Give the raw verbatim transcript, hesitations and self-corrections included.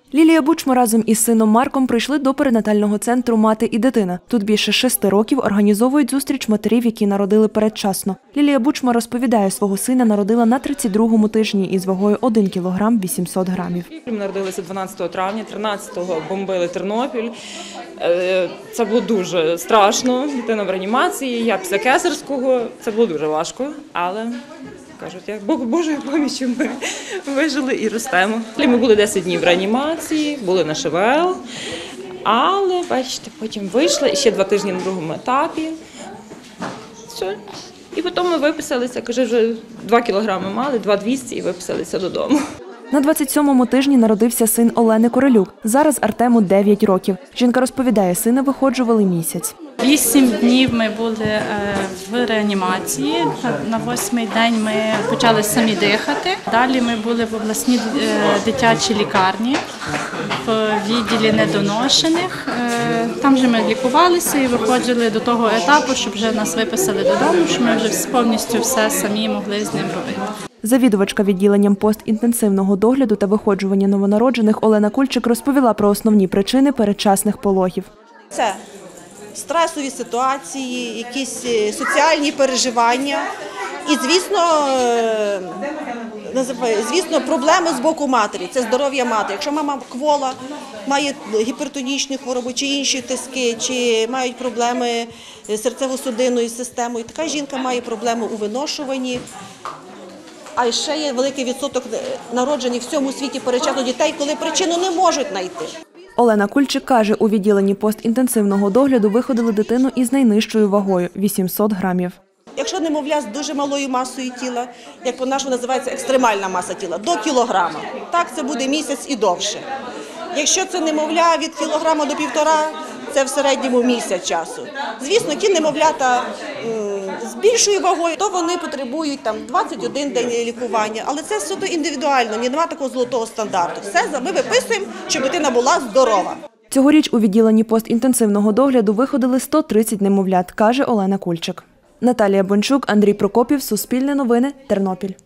Лілія Бучма разом із сином Марком прийшли до перинатального центру «Мати і дитина». Тут більше шести років організовують зустріч матерів, які народили передчасно. Лілія Бучма розповідає, свого сина народила на тридцять другому тижні із вагою один кілограм вісімсот грамів. Ми народилися дванадцятого травня, тринадцятого бомбили Тернопіль. Це було дуже страшно, дитина в реанімації, я після кесарського. Це було дуже важко, але... Кажуть, як Бог Божою поміччю ми вижили і ростемо. Ми були десять днів в реанімації, були на ШВЛ, але, бачите, потім вийшли, і ще два тижні на другому етапі. Все. І потім ми виписалися, каже, вже два кілограми мали, два двісті і виписалися додому. На двадцять сьомому тижні народився син Олени Королюк. Зараз Артему дев'ять років. Жінка розповідає, сина виходжували місяць. Вісім днів ми були в реанімації. На восьмий день ми почали самі дихати. Далі ми були в обласній дитячій лікарні, в відділі недоношених. Там же ми лікувалися і виходили до того етапу, щоб вже нас виписали додому, щоб ми вже повністю все самі могли з ним робити. Завідувачка відділенням постінтенсивного догляду та виходжування новонароджених Олена Кульчик розповіла про основні причини передчасних пологів. Це стресові ситуації, якісь соціальні переживання і, звісно, звісно, проблеми з боку матері, це здоров'я матері. Якщо мама квола, має гіпертонічні хвороби чи інші тиски, чи мають проблеми з серцево-судинною системою, така жінка має проблеми у виношуванні. А ще є великий відсоток народжених в всьому світі передчасно дітей, коли причину не можуть знайти. Олена Кульчик каже, у відділенні постінтенсивного догляду виходили дитину із найнижчою вагою – вісімсот грамів. Якщо немовля з дуже малою масою тіла, як по-нашому називається екстремальна маса тіла, до кілограма, так це буде місяць і довше. Якщо це немовля від кілограма до півтора, це в середньому місяць часу. Звісно, ті немовлята з більшою вагою, то вони потребують там двадцять один день лікування, але це суто індивідуально, немає такого золотого стандарту. Все ми виписуємо, щоб дитина була здорова. Цьогоріч у відділенні постінтенсивного догляду виходили сто тридцять немовлят, каже Олена Кульчик. Наталія Бончук, Андрій Прокопів, Суспільне новини, Тернопіль.